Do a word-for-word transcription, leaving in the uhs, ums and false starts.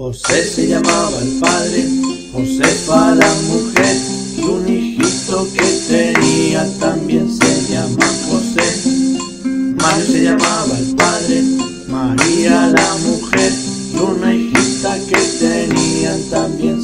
José se llamaba el padre, Josefa la mujer, y un hijito que tenía también se llama José. Mario se llamaba el padre, María la mujer, y una hijita que tenían también